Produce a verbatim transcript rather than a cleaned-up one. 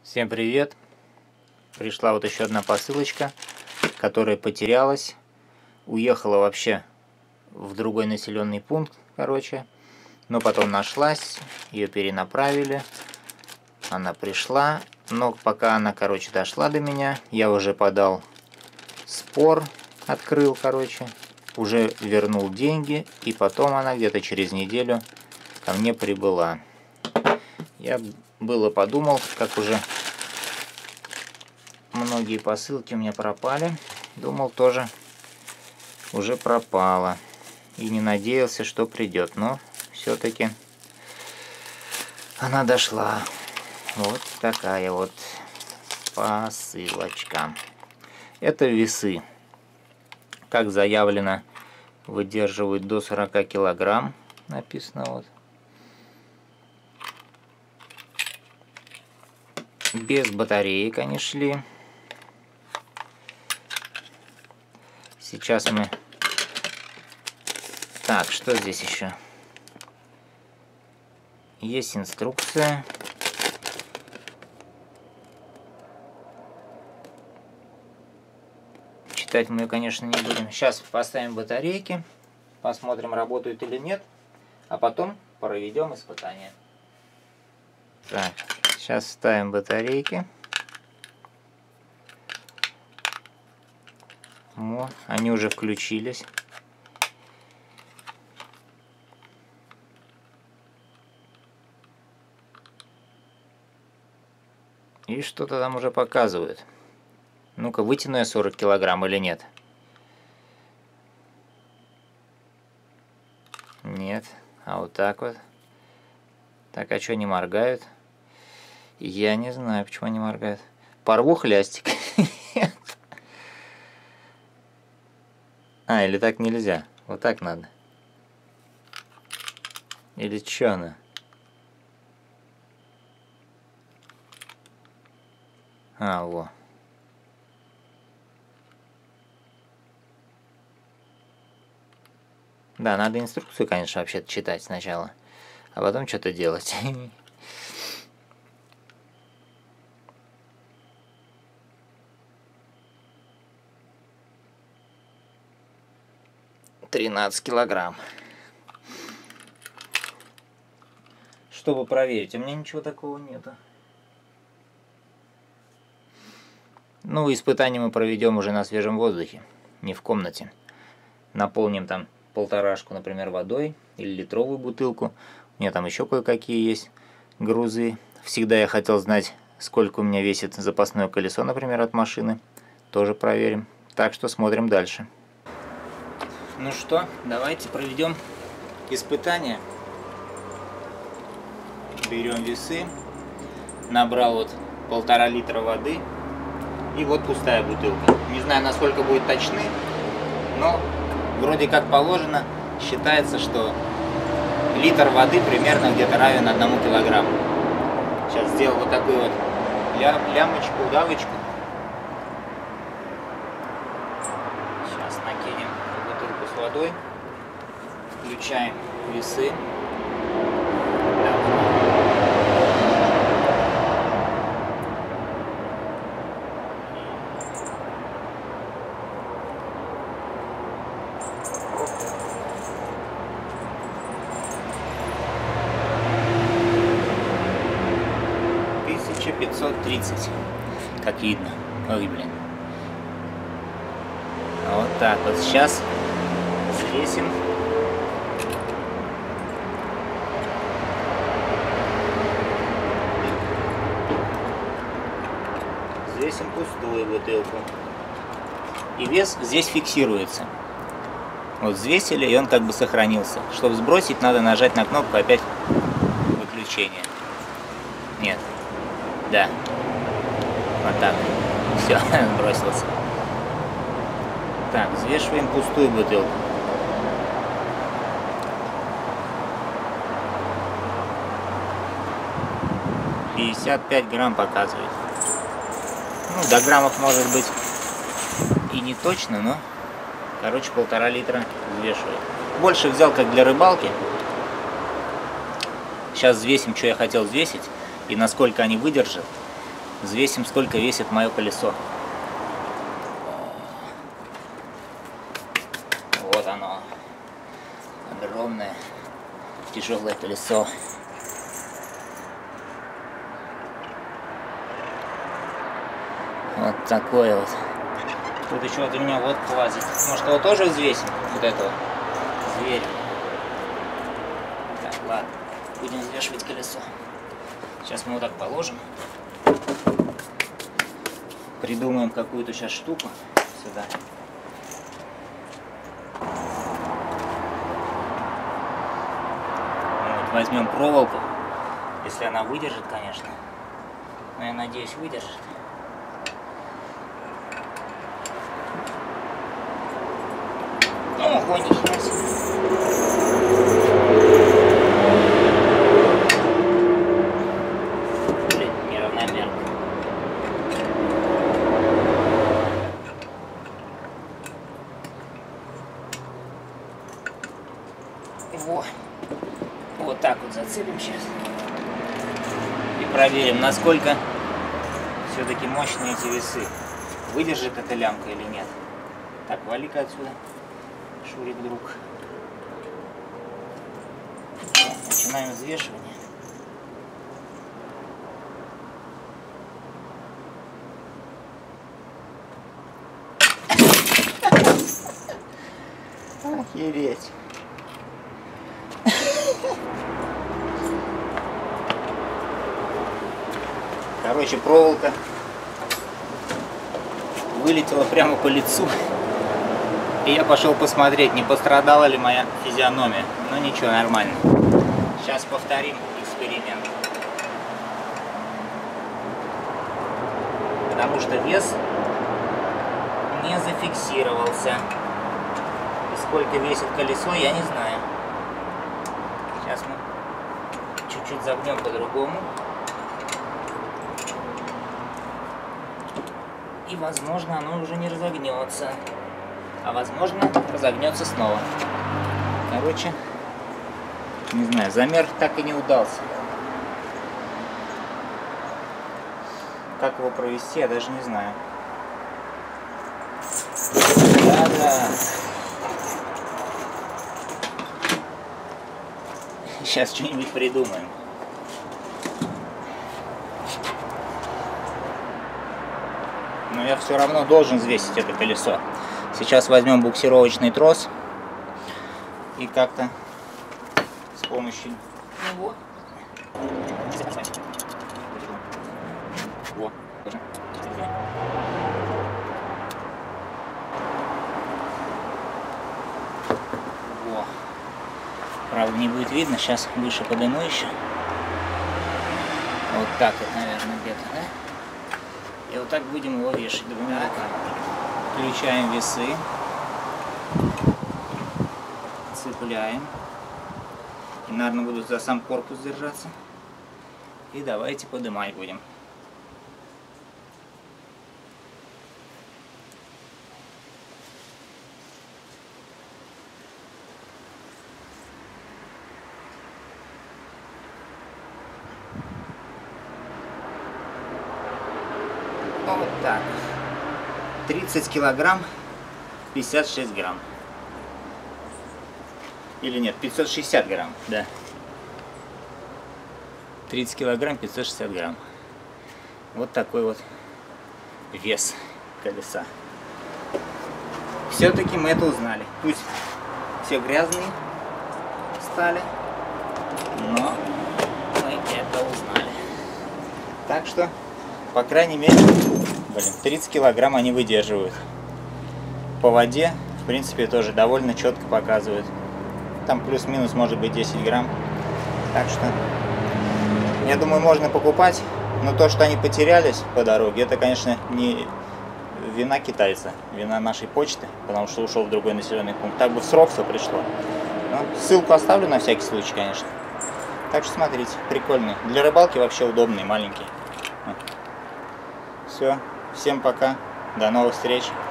Всем привет! Пришла вот еще одна посылочка, которая потерялась. Уехала вообще в другой населенный пункт, короче. Но потом нашлась, ее перенаправили. Она пришла, но пока она, короче, дошла до меня, я уже подал спор, открыл, короче. Уже вернул деньги, и потом она где-то через неделю ко мне прибыла. Я было подумал, как уже многие посылки у меня пропали, думал, тоже уже пропала. И не надеялся, что придет, но все-таки она дошла. Вот такая вот посылочка. Это весы. Как заявлено, выдерживают до сорока килограмм. Написано вот. Без батареек они шли. Сейчас мы... Так, что здесь еще? Есть инструкция. Читать мы ее, конечно, не будем. Сейчас поставим батарейки, посмотрим, работают или нет, а потом проведем испытание. Так, сейчас ставим батарейки. Вот, они уже включились. И что-то там уже показывают. Ну-ка, вытяну я сорок килограмм или нет? Нет. А вот так вот. Так, а что они моргают? Я не знаю, почему они моргают. Порву хлястик. А, или так нельзя. Вот так надо. Или что она? А, во. Да, надо инструкцию, конечно, вообще-то читать сначала, а потом что-то делать. тринадцать килограмм. Чтобы проверить, у меня ничего такого нету. Ну, испытание мы проведем уже на свежем воздухе, не в комнате. Наполним там полторашку, например, водой или литровую бутылку. У меня там еще кое-какие есть грузы. Всегда я хотел знать, сколько у меня весит запасное колесо, например, от машины. Тоже проверим. Так что смотрим дальше. Ну что, давайте проведем испытание. Берем весы. Набрал вот полтора литра воды. И вот пустая бутылка. Не знаю, насколько будет точны, но вроде как положено, считается, что литр воды примерно где-то равен одному килограмму. Сейчас сделал вот такую вот ля лямочку, удавочку. Сейчас накинем бутылку с водой. Включаем весы. тысяча пятьсот тридцать, как видно. Ой, блин. Вот так вот. Сейчас взвесим. Взвесим пустую бутылку. И вес здесь фиксируется. Вот взвесили, и он как бы сохранился. Чтобы сбросить, надо нажать на кнопку опять выключения. Нет. Да. Вот так. Все, сбросился. Так, взвешиваем пустую бутылку. пятьдесят пять грамм показывает. Ну, до граммов может быть и не точно, но, короче, полтора литра взвешивает. Больше взял как для рыбалки. Сейчас взвесим, что я хотел взвесить и насколько они выдержат. Взвесим, сколько весит мое колесо. Вот оно. Огромное, тяжелое колесо. Вот такое вот. Тут еще вот у меня вот лазит. Может, его тоже взвесим? Вот этого зверя. Так, ладно. Будем взвешивать колесо. Сейчас мы вот так положим. Придумаем какую-то сейчас штуку сюда. Вот, возьмем проволоку. Если она выдержит, конечно. Но я надеюсь, выдержит. Ого, нихера себе. Блин, неравномерно. Во. Вот так вот зацепим сейчас. И проверим, насколько все-таки мощные эти весы. Выдержит эта лямка или нет. Так, вали-ка отсюда. Шурик, друг. Начинаем взвешивание. Охереть. Короче, проволока вылетела прямо по лицу. И я пошел посмотреть, не пострадала ли моя физиономия. Но ничего, нормально. Сейчас повторим эксперимент. Потому что вес не зафиксировался. И сколько весит колесо, я не знаю. Сейчас мы чуть-чуть загнем по-другому. И, возможно, оно уже не разогнется. А возможно, разогнется снова. Короче, не знаю, замер так и не удался. Как его провести, я даже не знаю. Да-да. Сейчас что-нибудь придумаем. Но я все равно должен взвесить это колесо. Сейчас возьмем буксировочный трос и как-то с помощью него. Во. Во. Правда, не будет видно, сейчас выше подниму еще. Вот так вот, наверное, где-то, да? И вот так будем его вешать двумя руками. Включаем весы, цепляем, и, наверное, буду за сам корпус держаться, и давайте поднимать будем. Вот так. тридцать килограмм, пятьдесят шесть грамм. Или нет, пятьсот шестьдесят грамм, да. тридцать килограмм, пятьсот шестьдесят грамм. Вот такой вот вес колеса. Все-таки мы это узнали. Пусть все грязные стали, но мы это узнали. Так что, по крайней мере, блин, тридцать килограмм они выдерживают. По воде, в принципе, тоже довольно четко показывают. Там плюс-минус может быть десять грамм. Так что, я думаю, можно покупать. Но то, что они потерялись по дороге, это, конечно, не вина китайца, вина нашей почты, потому что ушел в другой населенный пункт. Так бы в срок все пришло. Но ссылку оставлю на всякий случай, конечно. Так что смотрите, прикольный. Для рыбалки вообще удобный, маленький. Все, всем пока, до новых встреч.